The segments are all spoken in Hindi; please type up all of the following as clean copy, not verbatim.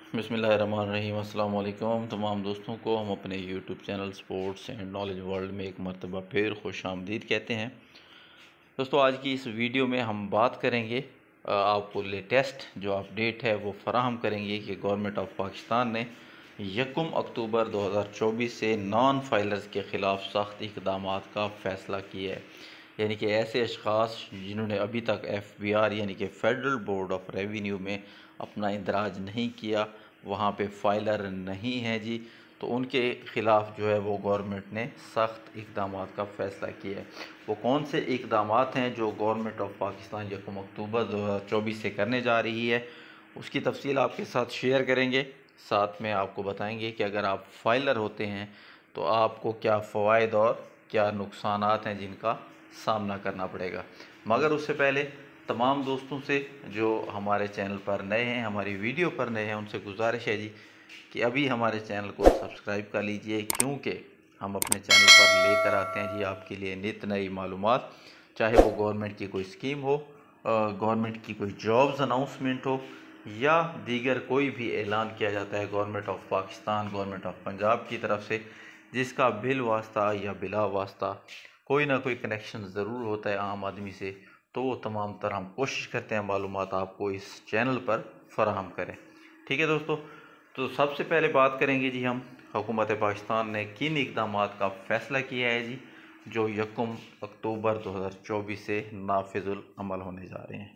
बिस्मिल्लाहिर्रहमानिर्रहीम। अस्सलाम वालेकुम तमाम दोस्तों को हम अपने YouTube channel sports and knowledge world में एक मरतबा फिर खुश आमदीद कहते हैं। दोस्तों, आज की इस वीडियो में हम बात करेंगे, आपको लेटेस्ट जो अपडेट है वो फराहम करेंगे कि गवर्नमेंट ऑफ पाकिस्तान ने 1 अक्टूबर 2024 से नॉन फाइलर्स के ख़िलाफ़ सख्त इक़दाम का फ़ैसला किया है। यानी कि ऐसे अशख़ास जिन्होंने अभी तक FBR यानी कि फेडरल बोर्ड ऑफ रेवेन्यू में अपना इंदराज नहीं किया, वहाँ पे फाइलर नहीं है जी, तो उनके ख़िलाफ़ जो है वो गवर्नमेंट ने सख्त इक़दाम का फ़ैसला किया है। वो कौन से इक़दाम हैं जो गवर्नमेंट ऑफ पाकिस्तान 1 अक्टूबर 2024 से करने जा रही है, उसकी तफसील आपके साथ शेयर करेंगे। साथ में आपको बताएंगे कि अगर आप फाइलर होते हैं तो आपको क्या फ़वाइद और क्या नुकसानात हैं जिनका सामना करना पड़ेगा। मगर उससे पहले तमाम दोस्तों से जो हमारे चैनल पर नए हैं, हमारी वीडियो पर नए हैं, उनसे गुजारिश है जी कि अभी हमारे चैनल को सब्सक्राइब कर लीजिए, क्योंकि हम अपने चैनल पर लेकर आते हैं जी आपके लिए नित नई मालूमात, चाहे वो गवर्नमेंट की कोई स्कीम हो, गवर्नमेंट की कोई जॉब्स अनाउंसमेंट हो, या दीगर कोई भी ऐलान किया जाता है government of Pakistan, government of Punjab की तरफ से, जिसका बिल वास्ता या बिला वास्ता कोई ना कोई कनेक्शन ज़रूर होता है आम आदमी से, तो वो तमाम तरह हम कोशिश करते हैं मालूमात आपको इस चैनल पर फराहम करें। ठीक है दोस्तों, तो सबसे पहले बात करेंगे जी हम हुकूमत पाकिस्तान ने किन इक़दाम का फ़ैसला किया है जी, जो 1 अक्टूबर 2024 से नाफिजुल अमल होने जा रहे हैं।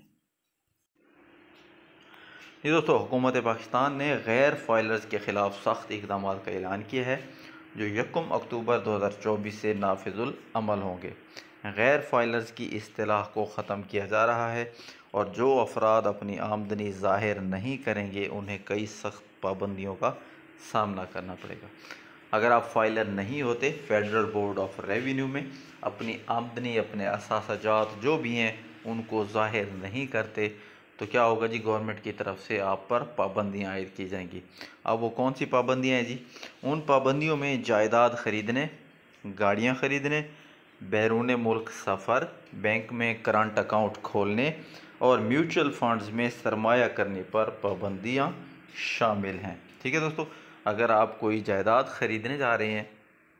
जी दोस्तों, हुकूमत पाकिस्तान ने गैर फाइलर्स के ख़िलाफ़ सख्त इक़दाम का ऐलान किया है जो 1 अक्टूबर 2024 से नाफिजुल अमल होंगे। गैर फाइलर्स की इस्तिलाह को ख़त्म किया जा रहा है और जो अफराद अपनी आमदनी ज़ाहिर नहीं करेंगे उन्हें कई सख्त पाबंदियों का सामना करना पड़ेगा। अगर आप फाइलर नहीं होते, फेडरल बोर्ड ऑफ रेवेन्यू में अपनी आमदनी, अपने असासाजात जो भी हैं उनको ज़ाहिर नहीं करते, तो क्या होगा जी, गवर्नमेंट की तरफ से आप पर पाबंदियाँ आयद की जाएंगी। अब वो कौन सी पाबंदियाँ हैं जी? उन पाबंदियों में जायदाद ख़रीदने, गाड़ियाँ ख़रीदने, बैरून मुल्क सफ़र, बैंक में करंट अकाउंट खोलने और म्यूचुअल फंड्स में सरमाया करने पर पाबंदियाँ शामिल हैं। ठीक है दोस्तों, अगर आप कोई जायदाद ख़रीदने जा रहे हैं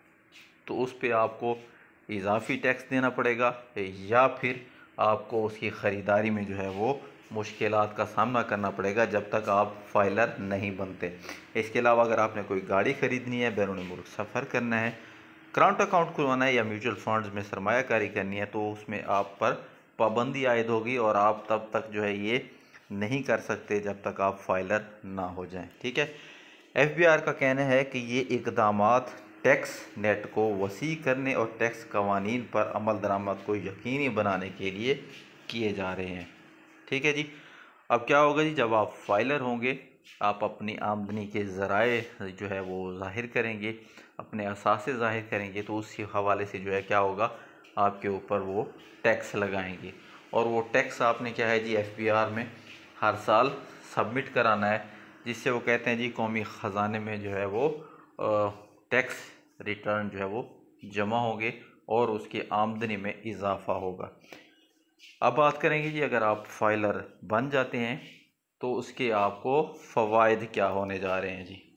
तो उस पर आपको इजाफ़ी टैक्स देना पड़ेगा, या फिर आपको उसकी ख़रीदारी में जो है वो मुश्किलात का सामना करना पड़ेगा जब तक आप फाइलर नहीं बनते। इसके अलावा अगर आपने कोई गाड़ी ख़रीदनी है, बैरून मुल्क सफ़र करना है, करंट अकाउंट खुलवाना है या म्यूचुअल फंड्स में सरमायाकारी करनी है, तो उसमें आप पर पाबंदी आयद होगी और आप तब तक जो है ये नहीं कर सकते जब तक आप फाइलर ना हो जाएं। ठीक है, FBR का कहना है कि ये इक़दामात टैक्स नेट को वसी करने और टैक्स कवानीन पर अमल दरामद को यकीनी बनाने के लिए किए जा रहे हैं। ठीक है जी, अब क्या होगा जी, जब आप फाइलर होंगे, आप अपनी आमदनी के ज़राए जो है वो ज़ाहिर करेंगे, अपने असासे ज़ाहिर करेंगे, तो उसी हवाले से जो है क्या होगा, आपके ऊपर वो टैक्स लगाएंगे। और वो टैक्स आपने क्या है जी, FBR में हर साल सबमिट कराना है, जिससे वो कहते हैं जी कौमी ख़जाने में जो है वो टैक्स रिटर्न जो है वो जमा होंगे और उसकी आमदनी में इजाफ़ा होगा। अब बात करेंगे जी, अगर आप फाइलर बन जाते हैं तो उसके आपको फ़वाइद क्या होने जा रहे हैं जी।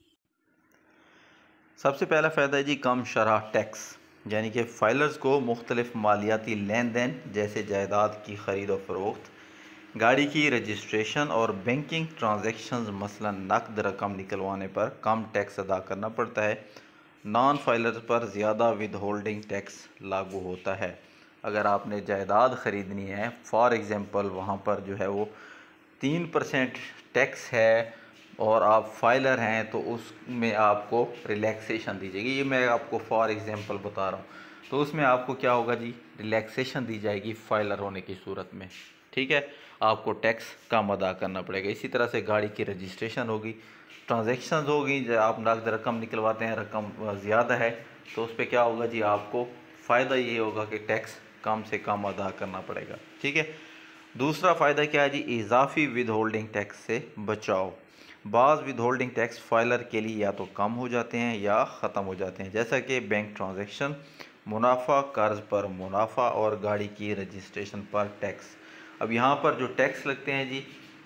सबसे पहला फ़ायदा है जी कम शरह टैक्स, यानी कि फ़ाइलर्स को मुख्तलिफ़ मालियाती लेन देन जैसे जायदाद की ख़रीद और फ़रोख्त, गाड़ी की रजिस्ट्रेशन और बैंकिंग ट्रांजैक्शंस मसलन नकद रकम निकलवाने पर कम टैक्स अदा करना पड़ता है। नॉन फाइलर्स पर ज़्यादा विद होल्डिंग टैक्स लागू होता है। अगर आपने जायदाद ख़रीदनी है, फॉर एग्ज़ाम्पल, वहाँ पर जो है वो 3% टैक्स है और आप फाइलर हैं, तो उसमें आपको रिलैक्सेशन दी जाएगी। ये मैं आपको फॉर एग्ज़ाम्पल बता रहा हूँ, तो उसमें आपको क्या होगा जी, रिलैक्सेशन दी जाएगी फाइलर होने की सूरत में। ठीक है, आपको टैक्स कम अदा करना पड़ेगा। इसी तरह से गाड़ी की रजिस्ट्रेशन होगी, ट्रांजैक्शंस होगी, जब आप नकद रकम निकलवाते हैं, रकम ज़्यादा है, तो उस पर क्या होगा जी, आपको फ़ायदा ये होगा कि टैक्स कम से कम अदा करना पड़ेगा। ठीक है, दूसरा फ़ायदा क्या है जी, इजाफी विद होल्डिंग टैक्स से बचाव। बाज़ विद होल्डिंग टैक्स फाइलर के लिए या तो कम हो जाते हैं या ख़त्म हो जाते हैं, जैसा कि बैंक ट्रांजैक्शन, मुनाफा, कर्ज पर मुनाफा और गाड़ी की रजिस्ट्रेशन पर टैक्स। अब यहाँ पर जो टैक्स लगते हैं जी,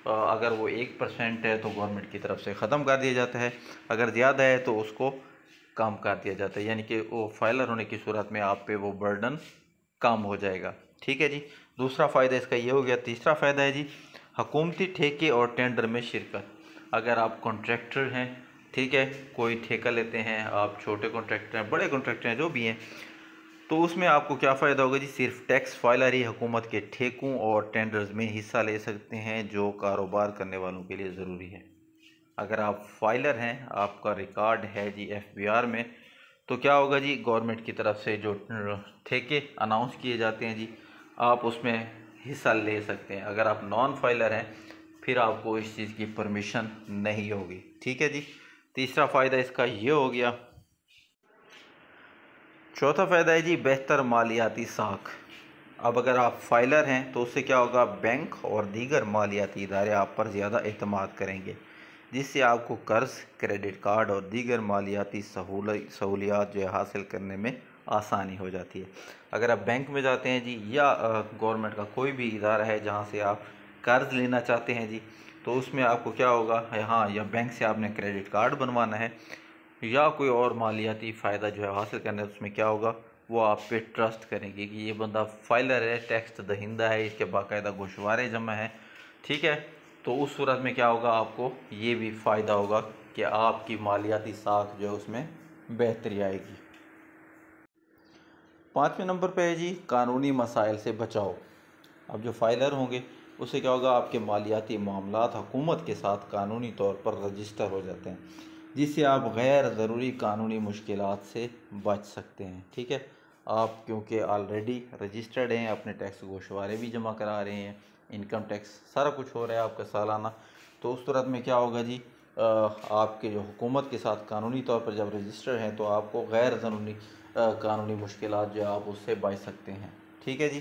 अगर वो 1% है तो गवर्नमेंट की तरफ से ख़त्म कर दिया जाता है, अगर ज़्यादा है तो उसको कम कर दिया जाता है, यानी कि वो फाइलर होने की सूरत में आप पे वो बर्डन कम हो जाएगा। ठीक है जी, दूसरा फ़ायदा इसका ये हो गया। तीसरा फ़ायदा है जी हुकूमती ठेके और टेंडर में शिरकत। अगर आप कॉन्ट्रैक्टर हैं, ठीक है, कोई ठेका लेते हैं, आप छोटे कॉन्ट्रैक्टर हैं, बड़े कॉन्ट्रैक्टर हैं, जो भी हैं, तो उसमें आपको क्या फ़ायदा होगा जी, सिर्फ टैक्स फाइलर ही हुकूमत के ठेकों और टेंडर्स में हिस्सा ले सकते हैं, जो कारोबार करने वालों के लिए ज़रूरी है। अगर आप फाइलर हैं, आपका रिकॉर्ड है जी एफबीआर में, तो क्या होगा जी, गवर्नमेंट की तरफ से जो ठेके अनाउंस किए जाते हैं जी, आप उसमें हिस्सा ले सकते हैं। अगर आप नॉन फाइलर हैं फिर आपको इस चीज़ की परमिशन नहीं होगी। ठीक है जी, तीसरा फ़ायदा इसका ये हो गया। चौथा फ़ायदा है जी बेहतर मालियाती साख। अब अगर आप फाइलर हैं तो उससे क्या होगा, बैंक और दीगर मालियाती इदारे आप पर ज़्यादा एतमाद करेंगे, जिससे आपको कर्ज़, क्रेडिट कार्ड और दीगर मालियाती सहूलियात जो है हासिल करने में आसानी हो जाती है। अगर आप बैंक में जाते हैं जी, या गवर्नमेंट का कोई भी इदारा है जहाँ से आप कर्ज़ लेना चाहते हैं जी, तो उसमें आपको क्या होगा, हाँ, या बैंक से आपने क्रेडिट कार्ड बनवाना है या कोई और मालियाती फ़ायदा जो है हासिल करना है, उसमें क्या होगा, वो आप पे ट्रस्ट करेंगे कि ये बंदा फाइलर है, टैक्स दहिंदा है, इसके बाकायदा गोशवारे जमा है। ठीक है, तो उस सूरत में क्या होगा, आपको ये भी फ़ायदा होगा कि आपकी मालियाती साख जो है उसमें बेहतरी आएगी। पाँचवें नंबर पे है जी कानूनी मसाइल से बचाओ। अब जो फाइलर होंगे उससे क्या होगा, आपके मालियाती मामलात हुकूमत के साथ कानूनी तौर पर रजिस्टर हो जाते हैं, जिससे आप गैर ज़रूरी कानूनी मुश्किलात से बच सकते हैं। ठीक है, आप क्योंकि ऑलरेडी रजिस्टर्ड हैं, अपने टैक्स गोशवारे भी जमा करा रहे हैं, इनकम टैक्स सारा कुछ हो रहा है आपका सालाना, तो उस सूरत में क्या होगा जी, आपके जो हुकूमत के साथ कानूनी तौर पर जब रजिस्टर हैं तो आपको गैर ज़रूरी कानूनी मुश्किलात जो आप उससे बच सकते हैं। ठीक है जी,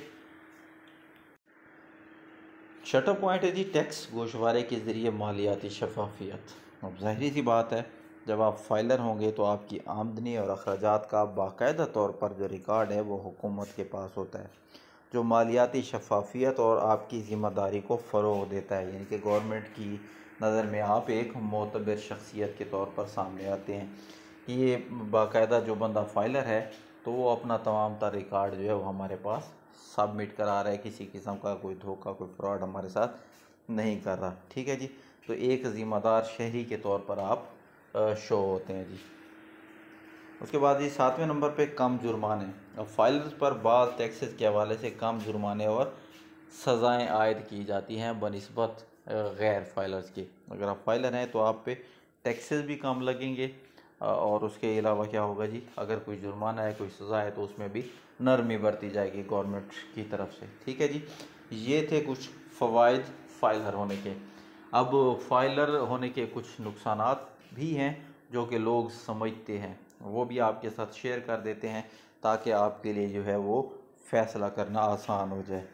छठा पॉइंट है जी टैक्स गोशवारे के ज़रिए मालियाती शफाफियत। अब ज़ाहिर सी बात है, जब आप फाइलर होंगे तो आपकी आमदनी और अखराजात का बाकायदा तौर पर जो रिकॉर्ड है वो हुकूमत के पास होता है, जो मालियाती शफाफियत और आपकी ज़िम्मेदारी को फ़रोग़ देता है, यानी कि गवर्नमेंट की नज़र में आप एक मोतबर शख्सियत के तौर पर सामने आते हैं कि ये बाकायदा जो बंदा फाइलर है तो वो अपना तमाम तर रिकॉर्ड जो है वो हमारे पास सबमिट करा रहा है, किसी किस्म का कोई धोखा, कोई फ्रॉड हमारे साथ नहीं कर रहा। ठीक है जी, तो एक ज़िम्मेदार शहरी के तौर पर आप शो होते हैं जी। उसके बाद जी सातवें नंबर पे कम जुर्माने। अब फाइलर्स पर बाल टैक्सेस के हवाले से कम जुर्माने और सज़ाएँ आयद की जाती हैं बनिस्बत गैर फाइलर्स के। अगर आप फाइलर हैं तो आप पे टैक्सेस भी कम लगेंगे, और उसके अलावा क्या होगा जी, अगर कोई जुर्माना है, कोई सज़ा है, तो उसमें भी नरमी बरती जाएगी गवर्नमेंट की तरफ से। ठीक है जी, ये थे कुछ फ़वाइद फाइलर होने के। अब फाइलर होने के कुछ नुकसानात भी हैं जो कि लोग समझते हैं, वो भी आपके साथ शेयर कर देते हैं ताकि आपके लिए जो है वो फ़ैसला करना आसान हो जाए।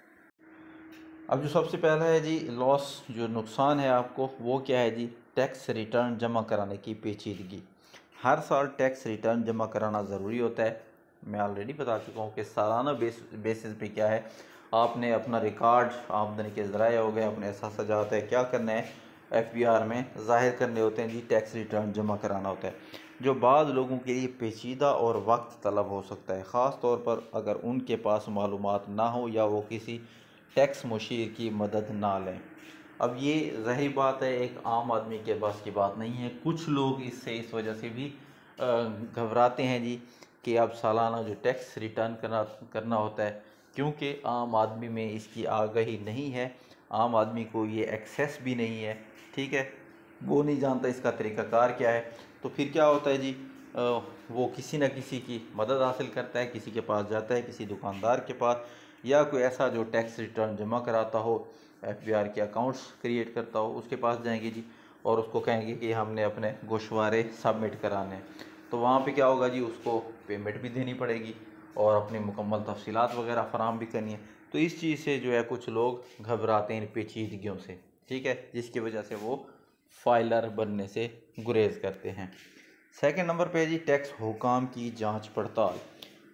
अब जो सबसे पहला है जी लॉस, जो नुकसान है आपको, वो क्या है जी, टैक्स रिटर्न जमा कराने की पेचीदगी। हर साल टैक्स रिटर्न जमा कराना ज़रूरी होता है। मैं ऑलरेडी बता चुका हूँ कि सालाना बेसिस पे क्या है, आपने अपना रिकॉर्ड, आमदनी के ज़राए हो गए, अपने एहसास है, क्या करना है, एफबीआर में ज़ाहिर करने होते हैं जी, टैक्स रिटर्न जमा कराना होता है, जो बाद लोगों के लिए पेचीदा और वक्त तलब हो सकता है, ख़ास तौर पर अगर उनके पास मालूमात ना हो या वो किसी टैक्स मुशीर की मदद ना लें। अब ये ज़ाहिर बात है, एक आम आदमी के बस की बात नहीं है। कुछ लोग इससे इस वजह से भी घबराते हैं जी कि अब सालाना जो टैक्स रिटर्न करना होता है, क्योंकि आम आदमी में इसकी आगाही नहीं है, आम आदमी को ये एक्सेस भी नहीं है। ठीक है, वो नहीं जानता इसका तरीक़ाकार क्या है, तो फिर क्या होता है जी, वो किसी न किसी की मदद हासिल करता है, किसी के पास जाता है, किसी दुकानदार के पास, या कोई ऐसा जो टैक्स रिटर्न जमा कराता हो, एफबीआर के अकाउंट्स क्रिएट करता हो, उसके पास जाएंगे जी और उसको कहेंगे कि हमने अपने गोशवारे सबमिट कराने हैं। तो वहाँ पे क्या होगा जी, उसको पेमेंट भी देनी पड़ेगी और अपनी मुकम्मल तफसीलात वगैरह फ़राहम भी करनी है। तो इस चीज़ से जो है कुछ लोग घबराते हैं इन पेचीदगियों से। ठीक है, जिसकी वजह से वो फाइलर बनने से गुरेज करते हैं। सेकंड नंबर पे जी टैक्स हुकाम की जांच पड़ताल।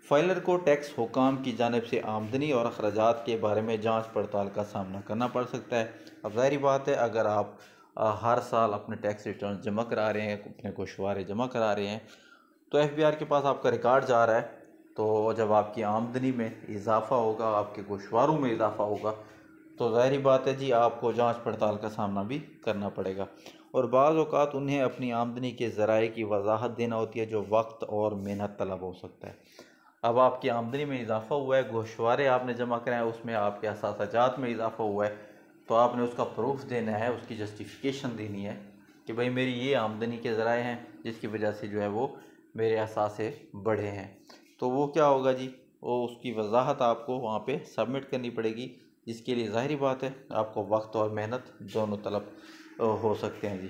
फाइलर को टैक्स हुकाम की जानिब से आमदनी और अखराजात के बारे में जांच पड़ताल का सामना करना पड़ सकता है। अब ज़ाहिर बात है, अगर आप हर साल अपने टैक्स रिटर्न जमा करा रहे हैं, अपने गोशवारे जमा करा रहे हैं, तो एफबीआर के पास आपका रिकॉर्ड जा रहा है। तो जब आपकी आमदनी में इजाफ़ा होगा, आपके गोशवारों में इजाफ़ा होगा, तो ज़ाहिर बात है जी, आपको जांच पड़ताल का सामना भी करना पड़ेगा। और बाज़ औक़ात उन्हें अपनी आमदनी के ज़राए की वजाहत देना होती है, जो वक्त और मेहनत तलब हो सकता है। अब आपकी आमदनी में इजाफ़ा हुआ है, गोशवारे आपने जमा कराए, उसमें आपके असासाजात में इजाफ़ा हुआ है, तो आपने उसका प्रूफ देना है, उसकी जस्टिफिकेशन देनी है कि भाई मेरी ये आमदनी के ज़राए हैं जिसकी वजह से जो है वो मेरे असासे बढ़े हैं। तो वो क्या होगा जी, वो उसकी वजाहत आपको वहाँ पे सबमिट करनी पड़ेगी, जिसके लिए ज़ाहिर बात है आपको वक्त और मेहनत दोनों तलब हो सकते हैं जी।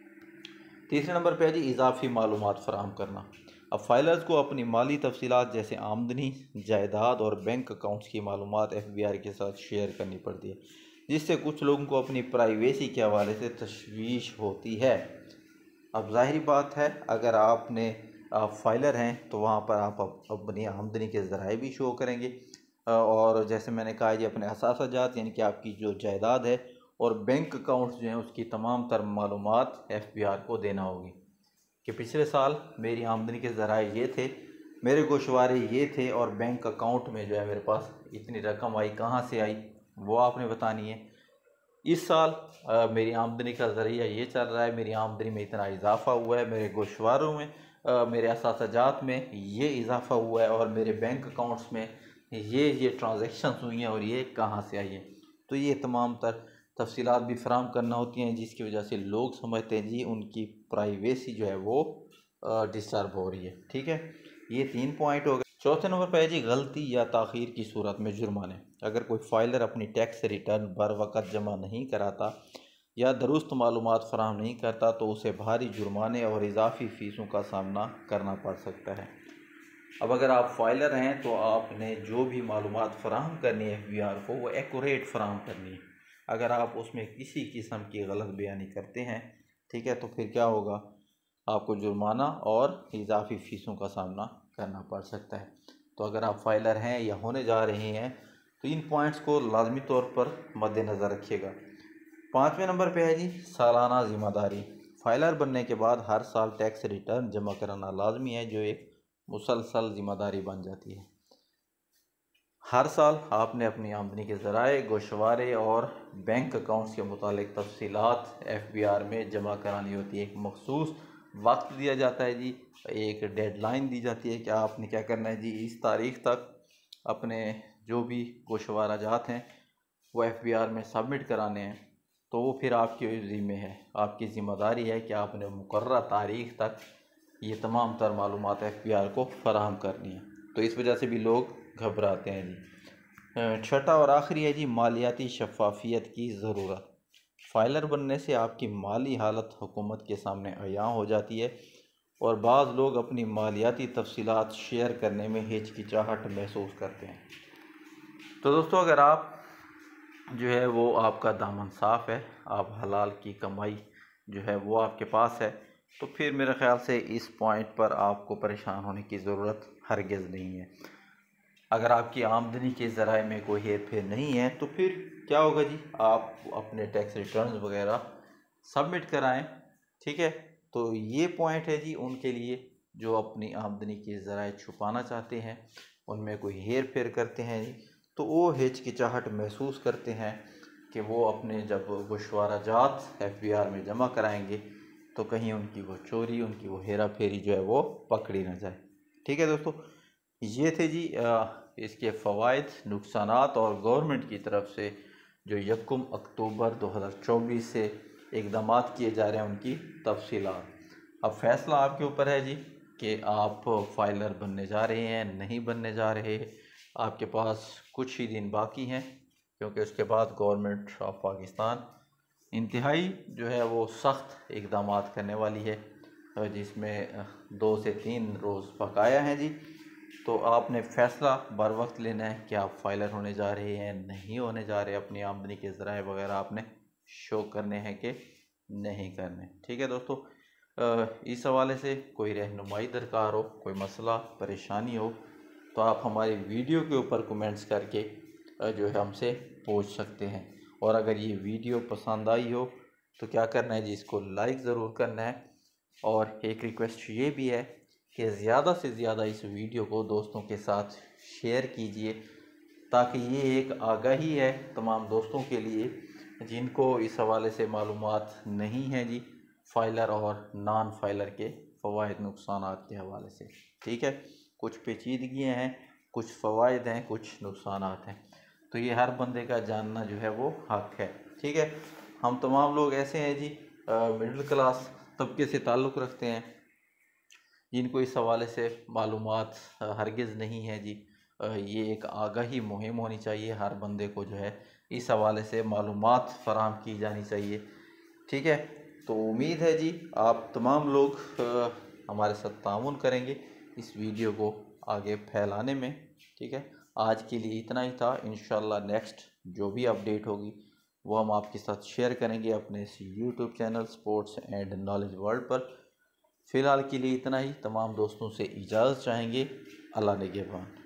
तीसरे नंबर पे है जी इजाफी मालूमात फ़राहम करना। अब फाइलर्स को अपनी माली तफसीलात जैसे आमदनी, जायदाद और बैंक अकाउंट्स की मालूमात एफबीआर के साथ शेयर करनी पड़ती है, जिससे कुछ लोगों को अपनी प्राइवेसी के हवाले से तशवीश होती है। अब ज़ाहिरी बात है, अगर आप फाइलर हैं तो वहाँ पर आप अपनी आमदनी के ज़राए भी शो करेंगे, और जैसे मैंने कहा जी अपने असासाजात यानी कि आपकी जो जायदाद है और बैंक अकाउंट्स जो हैं उसकी तमाम तर मालूमात एफबीआर को देना होगी कि पिछले साल मेरी आमदनी के ज़राए ये थे, मेरे गोशवारे ये थे, और बैंक अकाउंट में जो है मेरे पास इतनी रकम आई, कहाँ से आई, वो आपने बतानी है। इस साल मेरी आमदनी का ज़रिया ये चल रहा है, मेरी आमदनी में इतना इजाफ़ा हुआ है, मेरे गोशवारों में मेरे असासाजात में ये इजाफ़ा हुआ है, और मेरे बैंक अकाउंट्स में ये ट्रांजैक्शंस हुई हैं, और ये कहाँ से आई हैं। तो ये तमाम तर तफसीलात भी फराहम करना होती हैं, जिसकी वजह से लोग समझते हैं जी उनकी प्राइवेसी जो है वो डिस्टर्ब हो रही है। ठीक है, ये 3 पॉइंट हो गए। चौथे नंबर पर है जी गलती या ताख़ीर की सूरत में जुर्माने। अगर कोई फाइलर अपनी टैक्स रिटर्न बर वक़्त जमा नहीं कराता या दुरुस्त मालूमात फ़राहम नहीं करता, तो उसे भारी जुर्माने और इजाफ़ी फ़ीसों का सामना करना पड़ सकता है। अब अगर आप फाइलर हैं तो आपने जो भी मालूमात फ़राहम करनी है एफबीआर को, वो एक्यूरेट फ़राहम करनी है। अगर आप उसमें किसी किस्म की गलत बयानी करते हैं, ठीक है, तो फिर क्या होगा, आपको जुर्माना और इजाफ़ी फ़ीसों का सामना करना पड़ सकता है। तो अगर आप फाइलर हैं या होने जा रहे हैं तो इन पॉइंट्स को लाजमी तौर पर मद्देनज़र रखिएगा। 5वें नंबर पे है जी सालाना ज़िम्मेदारी। फाइलर बनने के बाद हर साल टैक्स रिटर्न जमा कराना लाजमी है, जो एक मुसलसल ज़िम्मेदारी बन जाती है। हर साल आपने अपनी आमदनी के ज़राए, गोशवारे और बैंक अकाउंट्स के मुतालिक तफसीलात एफबीआर में जमा करानी होती है। एक मखसूस वक्त दिया जाता है जी, एक डेडलाइन दी जाती है कि आपने क्या करना है जी, इस तारीख तक अपने जो भी गोशवारा जात हैं वो एफबीआर में सबमिट कराने हैं। तो वो फिर आपके ज़िम्मे है, आपकी ज़िम्मेदारी है कि आपने मुकर्रर तारीख तक ये तमाम तर मालूमात एफबीआर को फराहम करनी है। तो इस वजह से भी लोग घबराते हैं जी। छठा और आखिरी है जी मालियाती शफाफियत की ज़रूरत। फाइलर बनने से आपकी माली हालत हुकूमत के सामने अयां हो जाती है, और बाज़ लोग अपनी मालियाती तफसीलात शेयर करने में हिचकिचाहट महसूस करते हैं। तो दोस्तों, अगर आप जो है वो आपका दामन साफ़ है, आप हलाल की कमाई जो है वो आपके पास है, तो फिर मेरे ख़्याल से इस पॉइंट पर आपको परेशान होने की ज़रूरत हरगिज़ नहीं है। अगर आपकी आमदनी के ज़राए में कोई हेर फेर नहीं है, तो फिर क्या होगा जी, आप अपने टैक्स रिटर्न्स वगैरह सबमिट कराएं। ठीक है, तो ये पॉइंट है जी उनके लिए जो अपनी आमदनी के ज़राए छुपाना चाहते हैं, उनमें कोई हेर फेर करते हैं जी, तो वो हिचकिचाहट महसूस करते हैं कि वो अपने जब गोशवारा जात एफबीआर में जमा कराएंगे तो कहीं उनकी वो चोरी, उनकी वो हेरा फेरी जो है वो पकड़ी ना जाए। ठीक है दोस्तों, ये थे जी इसके फ़वाइद, नुकसानात और गवर्नमेंट की तरफ से जो 1 अक्टूबर 2024 से इक़दामात किए जा रहे हैं उनकी तफसीलात। अब फ़ैसला आपके ऊपर है जी कि आप फाइलर बनने जा रहे हैं, नहीं बनने जा रहे। आपके पास कुछ ही दिन बाकी हैं, क्योंकि उसके बाद गवर्नमेंट ऑफ पाकिस्तान इंतहाई जो है वो सख्त इक़दामात करने वाली है, जिसमें 2 से 3 रोज़ बकाया हैं जी। तो आपने फ़ैसला बर वक्त लेना है कि आप फाइलर होने जा रहे हैं, नहीं होने जा रहे, अपनी आमदनी के ज़राए वगैरह आपने शो करने हैं कि नहीं करने। ठीक है दोस्तों, इस हवाले से कोई रहनुमाई दरकार हो, कोई मसला परेशानी हो, तो आप हमारी वीडियो के ऊपर कमेंट्स करके जो है हमसे पूछ सकते हैं। और अगर ये वीडियो पसंद आई हो तो क्या करना है जी, इसको लाइक ज़रूर करना है। और एक रिक्वेस्ट ये भी है कि ज़्यादा से ज़्यादा इस वीडियो को दोस्तों के साथ शेयर कीजिए, ताकि ये एक आगाही है तमाम दोस्तों के लिए जिनको इस हवाले से मालूमात नहीं है जी, फाइलर और नॉन फाइलर के फ़वाइद नुकसानात के हवाले से। ठीक है, कुछ पेचीदगियाँ हैं, कुछ फ़वाइद हैं, कुछ नुकसानात हैं, तो ये हर बंदे का जानना जो है वो हक है। ठीक है, हम तमाम लोग ऐसे हैं जी, मिडिल क्लास तबके से ताल्लुक़ रखते हैं, जिनको इस हवाले से मालूमात हरगिज़ नहीं है जी। ये एक आगाही मुहिम होनी चाहिए, हर बंदे को जो है इस हवाले से मालूमात फ़राहम की जानी चाहिए। ठीक है, तो उम्मीद है जी आप तमाम लोग हमारे साथ ताउन करेंगे इस वीडियो को आगे फैलाने में। ठीक है, आज के लिए इतना ही था। इंशाल्लाह नेक्स्ट जो भी अपडेट होगी वो हम आपके साथ शेयर करेंगे अपने इस YouTube channel sports and knowledge world पर। फ़िलहाल के लिए इतना ही, तमाम दोस्तों से इजाज़त चाहेंगे। अल्लाह निगहबान।